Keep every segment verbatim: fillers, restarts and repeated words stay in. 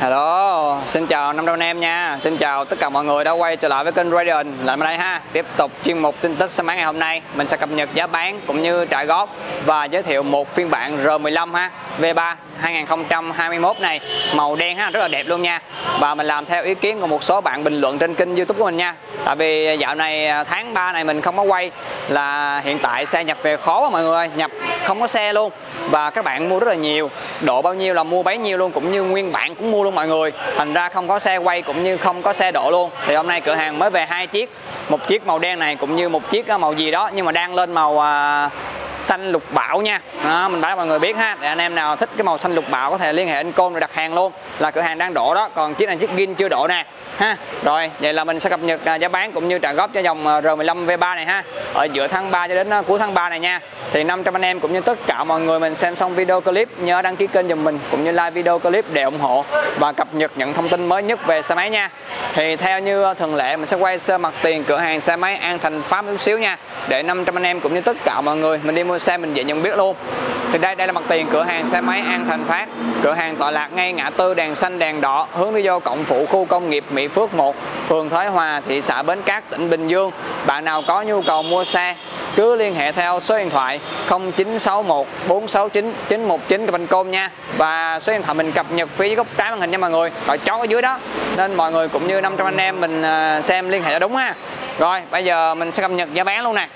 Hello, xin chào năm trăm anh em nha. Xin chào tất cả mọi người đã quay trở lại với kênh Radiant lại bên đây ha. Tiếp tục chuyên mục tin tức xe máy ngày hôm nay, mình sẽ cập nhật giá bán cũng như trả góp và giới thiệu một phiên bản R mười lăm ha, V ba hai nghìn không trăm hai mươi mốt này, màu đen ha, rất là đẹp luôn nha. Và mình làm theo ý kiến của một số bạn bình luận trên kênh YouTube của mình nha. Tại vì dạo này tháng ba này mình không có quay là hiện tại xe nhập về khó quá mọi người ơi, nhập không có xe luôn. Và các bạn mua rất là nhiều, độ bao nhiêu là mua bấy nhiêu luôn, cũng như nguyên bản cũng mua luôn mọi người. Thành ra không có xe quay cũng như không có xe độ luôn. Thì hôm nay cửa hàng mới về hai chiếc, một chiếc màu đen này cũng như một chiếc màu gì đó, nhưng mà đang lên màu à, xanh lục bảo nha. Đó, mình báo mọi người biết ha. Để anh em nào thích cái màu xanh lục bảo có thể liên hệ anh Côn rồi đặt hàng luôn, là cửa hàng đang độ đó. Còn chiếc này chiếc Gin chưa độ nè ha. Rồi vậy là mình sẽ cập nhật giá bán cũng như trả góp cho dòng R mười lăm V ba này ha, ở giữa tháng ba cho đến cuối tháng ba này nha. Thì năm trăm anh em cũng như tất cả mọi người mình xem xong video clip nhớ đăng ký kênh giùm mình cũng như like video clip để ủng hộ và cập nhật những thông tin mới nhất về xe máy nha. Thì theo như thường lệ mình sẽ quay sơ mặt tiền cửa hàng xe máy An Thành Phát chút xíu nha, để năm trăm anh em cũng như tất cả mọi người mình đi mua xe mình dễ nhận biết luôn. Thì đây đây là mặt tiền cửa hàng xe máy An Thành Phát. Cửa hàng tọa lạc ngay ngã tư đèn xanh đèn đỏ hướng đi vô cổng phụ khu công nghiệp Mỹ Phước một, phường Thới Hòa, thị xã Bến Cát, tỉnh Bình Dương. Bạn nào có nhu cầu mua xe cứ liên hệ theo số điện thoại không chín sáu một bốn sáu chín chín một chín của bên Côn nha. Và số điện thoại mình cập nhật phía góc trái màn hình nha mọi người, gọi chó ở dưới đó, nên mọi người cũng như năm trăm anh em mình xem liên hệ cho đúng ha. Rồi bây giờ mình sẽ cập nhật giá bán luôn nè.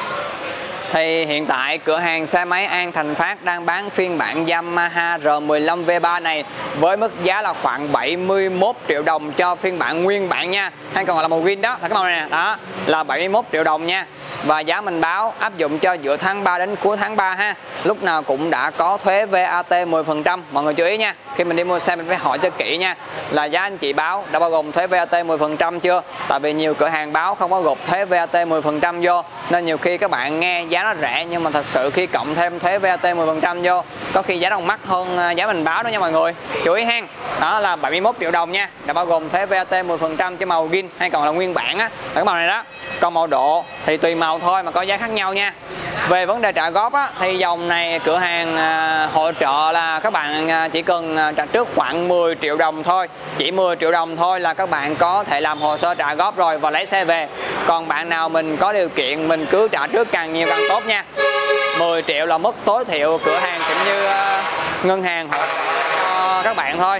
Thì hiện tại cửa hàng xe máy An Thành Phát đang bán phiên bản Yamaha R mười lăm V ba này với mức giá là khoảng bảy mươi mốt triệu đồng cho phiên bản nguyên bản nha, hay còn gọi là màu green đó, là cái màu này nè, đó là bảy mươi mốt triệu đồng nha. Và giá mình báo áp dụng cho giữa tháng ba đến cuối tháng ba ha. Lúc nào cũng đã có thuế V A T mười phần trăm. Mọi người chú ý nha, khi mình đi mua xe mình phải hỏi cho kỹ nha, là giá anh chị báo đã bao gồm thuế V A T mười phần trăm chưa. Tại vì nhiều cửa hàng báo không có gộp thuế V A T mười phần trăm vô, nên nhiều khi các bạn nghe giá nó rẻ nhưng mà thật sự khi cộng thêm thuế V A T mười phần trăm vô, có khi giá đồng mắc hơn giá mình báo đó nha mọi người. Chú ý ha. Đó là bảy mươi mốt triệu đồng nha, đã bao gồm thuế V A T mười phần trăm cho màu Gin hay còn là nguyên bản á, là cái màu này đó. Còn màu độ thì tùy màu thôi mà có giá khác nhau nha. Về vấn đề trả góp á, thì dòng này cửa hàng à, hỗ trợ là các bạn à, chỉ cần à, trả trước khoảng mười triệu đồng thôi. Chỉ mười triệu đồng thôi là các bạn có thể làm hồ sơ trả góp rồi và lấy xe về. Còn bạn nào mình có điều kiện mình cứ trả trước càng nhiều càng tốt nha. mười triệu là mức tối thiểu cửa hàng cũng như à, ngân hàng hỗ trợ cho các bạn thôi.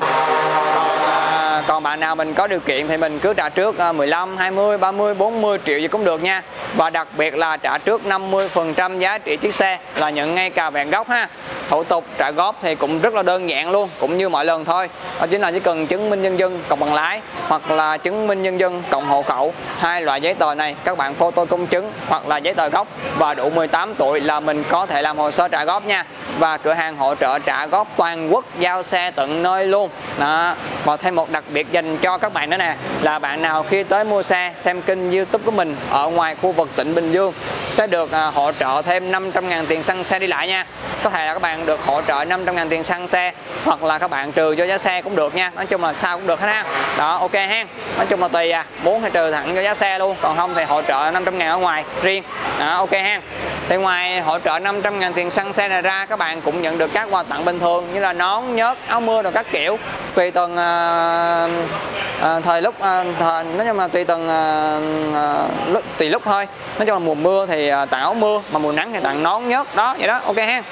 À, còn bạn nào mình có điều kiện thì mình cứ trả trước mười lăm, hai mươi, ba mươi, bốn mươi triệu gì cũng được nha. Và đặc biệt là trả trước năm mươi phần trăm giá trị chiếc xe là nhận ngay cà vẹn gốc ha. Thủ tục trả góp thì cũng rất là đơn giản luôn, cũng như mọi lần thôi. Đó chính là chỉ cần chứng minh nhân dân cộng bằng lái hoặc là chứng minh nhân dân cộng hộ khẩu. Hai loại giấy tờ này các bạn photo công chứng hoặc là giấy tờ gốc và đủ mười tám tuổi là mình có thể làm hồ sơ trả góp nha. Và cửa hàng hỗ trợ trả góp toàn quốc, giao xe tận nơi luôn. Đó. Và thêm một đặc biệt dành cho các bạn nữa nè, là bạn nào khi tới mua xe xem kênh YouTube của mình ở ngoài khu vực tỉnh Bình Dương sẽ được à, hỗ trợ thêm năm trăm ngàn tiền xăng xe đi lại nha. Có thể là các bạn được hỗ trợ năm trăm ngàn tiền xăng xe, hoặc là các bạn trừ cho giá xe cũng được nha. Nói chung là sao cũng được hết ha. Đó, ok ha. Nói chung là tùy à, muốn thì trừ thẳng cho giá xe luôn, còn không thì hỗ trợ năm trăm ngàn ở ngoài riêng. Đó, ok ha. Thì ngoài hỗ trợ năm trăm ngàn tiền xăng xe này ra, các bạn cũng nhận được các quà tặng bình thường như là nón, nhớt, áo mưa rồi các kiểu. Tùy từng à, à, thời lúc à, thời, nói chung là tùy từng à, lúc, tùy lúc thôi. Nói chung là mùa mưa thì tặng áo mưa, mà mùa nắng thì tặng nón, nhớt đó, vậy đó, ok ha.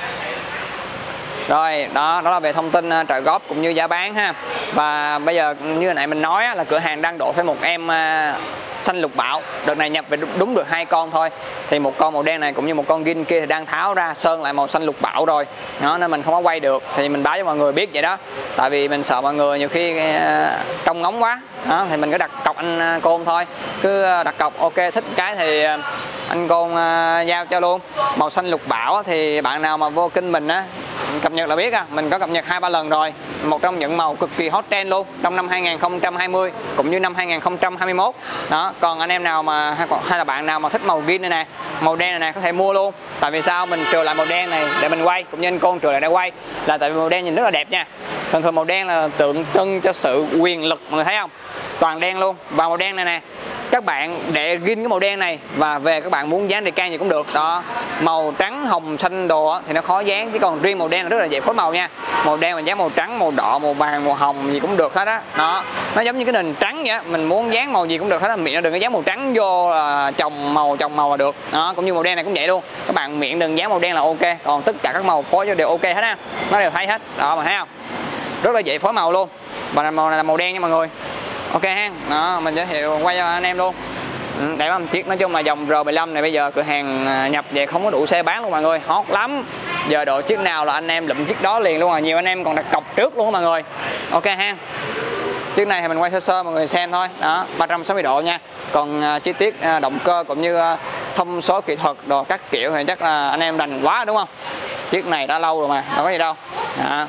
Rồi, đó đó là về thông tin uh, trả góp cũng như giá bán ha. Và bây giờ như hồi nãy mình nói á, là cửa hàng đang đổ thêm một em uh, xanh lục bảo. Đợt này nhập về đúng được hai con thôi. Thì một con màu đen này cũng như một con Gin kia thì đang tháo ra sơn lại màu xanh lục bảo rồi. Đó, nên mình không có quay được. Thì mình báo cho mọi người biết vậy đó. Tại vì mình sợ mọi người nhiều khi uh, trông ngóng quá. Đó, thì mình cứ đặt cọc anh uh, Côn thôi. Cứ uh, đặt cọc, ok, thích cái thì uh, anh Côn uh, giao cho luôn. Màu xanh lục bảo thì bạn nào mà vô kênh mình á, cập nhật là biết à, mình có cập nhật hai ba lần rồi. Một trong những màu cực kỳ hot trend luôn trong năm hai nghìn không trăm hai mươi cũng như năm hai nghìn không trăm hai mươi mốt. Đó, còn anh em nào mà hay, hay là bạn nào mà thích màu Gin này nè, màu đen này nè, có thể mua luôn. Tại vì sao mình trừ lại màu đen này để mình quay, cũng như anh Côn trừ lại để quay, là tại vì màu đen nhìn rất là đẹp nha. Thường thường màu đen là tượng trưng cho sự quyền lực, mọi người thấy không? Toàn đen luôn. Và màu đen này nè, các bạn để Gin cái màu đen này và về các bạn muốn dán đề can gì cũng được. Đó, màu trắng, hồng, xanh đồ thì nó khó dán, chứ còn riêng màu màu đen là rất là dễ phối màu nha. Màu đen mình dán màu trắng, màu đỏ, màu vàng, màu hồng gì cũng được hết á. Đó, nó giống như cái nền trắng vậy, mình muốn dán màu gì cũng được hết á. Miệng đừng có dán màu trắng vô là chồng màu chồng màu là được. Đó, cũng như màu đen này cũng vậy luôn. Các bạn miệng đừng dán màu đen là ok, còn tất cả các màu phối vô đều ok hết á. Nó đều thấy hết. Đó mà thấy không? Rất là dễ phối màu luôn. Và màu này là màu đen nha mọi người. Ok ha. Đó, mình giới thiệu quay cho anh em luôn. Ừ, đẹp lắm. Chiếc nói chung là dòng R mười lăm này bây giờ cửa hàng nhập về không có đủ xe bán luôn mọi người, hot lắm. Giờ độ chiếc nào là anh em lụm chiếc đó liền luôn à, nhiều anh em còn đặt cọc trước luôn á mọi người. Ok ha. Chiếc này thì mình quay sơ sơ mọi người xem thôi. Đó, ba trăm sáu mươi độ nha. Còn uh, chi tiết uh, động cơ cũng như uh, thông số kỹ thuật đồ các kiểu thì chắc là anh em đành quá đúng không? Chiếc này đã lâu rồi mà, đâu có gì đâu. Đó.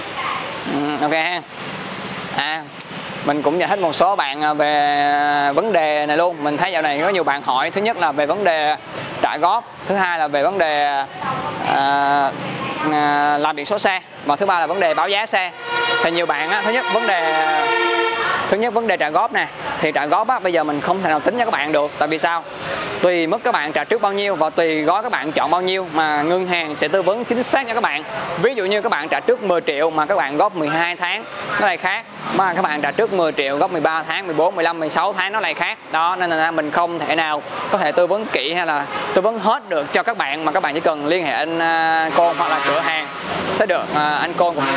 Ừ, ok ha. À, mình cũng giải thích một số bạn về vấn đề này luôn. Mình thấy dạo này có nhiều bạn hỏi. Thứ nhất là về vấn đề trả góp, thứ hai là về vấn đề à, à, làm biển số xe, và thứ ba là vấn đề báo giá xe. Thì nhiều bạn á, thứ nhất vấn đề thứ nhất vấn đề trả góp nè, thì trả góp á, bây giờ mình không thể nào tính cho các bạn được. Tại vì sao? Tùy mức các bạn trả trước bao nhiêu và tùy gói các bạn chọn bao nhiêu mà ngân hàng sẽ tư vấn chính xác cho các bạn. Ví dụ như các bạn trả trước mười triệu mà các bạn góp mười hai tháng, nó lại khác. Mà các bạn trả trước mười triệu góp mười ba tháng, mười bốn, mười lăm, mười sáu tháng nó lại khác. Đó, nên là mình không thể nào có thể tư vấn kỹ hay là tư vấn hết được cho các bạn, mà các bạn chỉ cần liên hệ anh uh, Côn hoặc là cửa hàng sẽ được uh, anh Côn cùng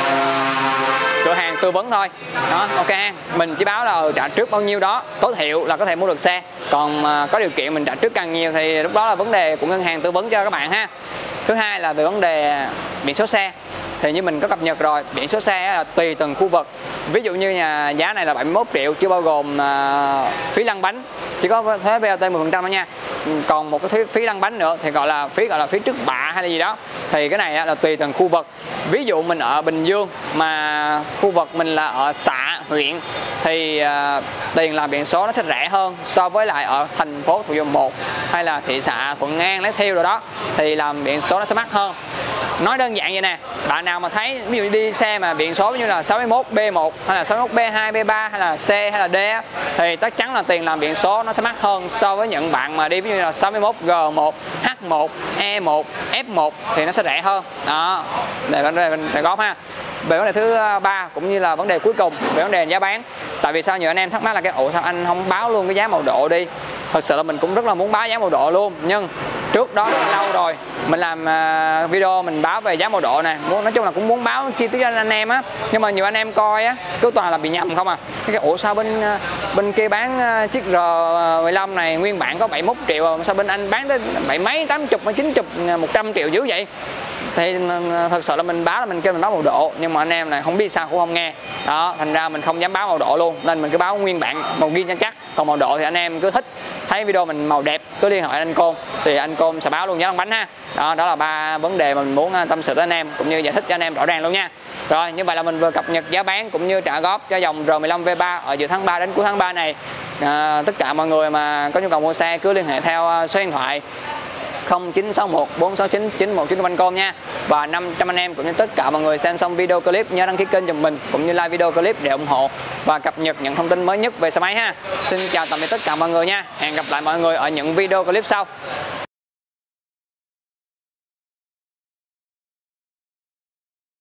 cửa hàng tư vấn thôi. Đó, ok. Mình chỉ báo là trả trước bao nhiêu đó tối thiểu là có thể mua được xe, còn uh, có điều kiện mình trả trước càng nhiều thì lúc đó là vấn đề của ngân hàng tư vấn cho các bạn ha. Thứ hai là về vấn đề biển số xe, thì như mình có cập nhật rồi, biển số xe là tùy từng khu vực. Ví dụ như nhà giá này là bảy mươi mốt triệu chưa bao gồm uh, phí lăn bánh, chỉ có thuế vê a tê mười phần trăm thôi nha. Còn một cái phí, phí lăn bánh nữa thì gọi là phí gọi là phí trước bạ hay là gì đó, thì cái này là tùy từng khu vực. Ví dụ mình ở Bình Dương mà khu vực mình là ở xã huyện thì uh, tiền làm biển số nó sẽ rẻ hơn so với lại ở thành phố Thủ Dầu Một hay là thị xã Thuận An, Lấy Thiêu rồi đó, thì làm biển số nó sẽ mắc hơn. Nói đơn giản vậy nè, bạn nào mà thấy ví dụ đi xe mà biển số như là sáu mươi mốt B một hay là sáu mươi mốt B hai, B ba hay là C hay là D thì chắc chắn là tiền làm biển số nó sẽ mắc hơn so với những bạn mà đi ví dụ như là sáu mươi mốt G một, H một, E một, F một thì nó sẽ rẻ hơn. Đó, để vấn đề mình góp ha. Về vấn đề thứ ba cũng như là vấn đề cuối cùng về vấn đề giá bán. Tại vì sao nhiều anh em thắc mắc là cái ủa sao anh không báo luôn cái giá màu độ đi. Thật sự là mình cũng rất là muốn báo giá màu độ luôn, nhưng trước đó lâu rồi mình làm uh, video mình báo về giá màu độ này, muốn nói chung là cũng muốn báo chi tiết cho anh em á, nhưng mà nhiều anh em coi á cứ toàn là bị nhầm không à. Cái ủa sao bên uh, bên kia bán uh, chiếc R mười lăm này nguyên bản có bảy mươi mốt triệu, sao bên anh bán tới bảy mấy, tám mươi, chín mươi, một trăm triệu dữ vậy? Thì thật sự là mình báo là mình kêu mình báo màu độ, nhưng mà anh em này không biết sao cũng không nghe. Đó, thành ra mình không dám báo màu độ luôn, nên mình cứ báo nguyên bản màu ghi cho chắc. Còn màu độ thì anh em cứ thích thấy video mình màu đẹp cứ liên hệ anh Côn thì anh Côn sẽ báo luôn giá lăn bánh ha. Đó, đó là ba vấn đề mà mình muốn tâm sự tới anh em cũng như giải thích cho anh em rõ ràng luôn nha. Rồi, như vậy là mình vừa cập nhật giá bán cũng như trả góp cho dòng R mười lăm V ba ở giữa tháng ba đến cuối tháng ba này. À, tất cả mọi người mà có nhu cầu mua xe cứ liên hệ theo số điện thoại không chín sáu một bốn sáu chín chín một chín của anh Côn nha. Và năm trăm anh em cũng như tất cả mọi người xem xong video clip nhớ đăng ký kênh giùm mình cũng như like video clip để ủng hộ và cập nhật những thông tin mới nhất về xe máy ha. Xin chào tạm biệt tất cả mọi người nha. Hẹn gặp lại mọi người ở những video clip sau.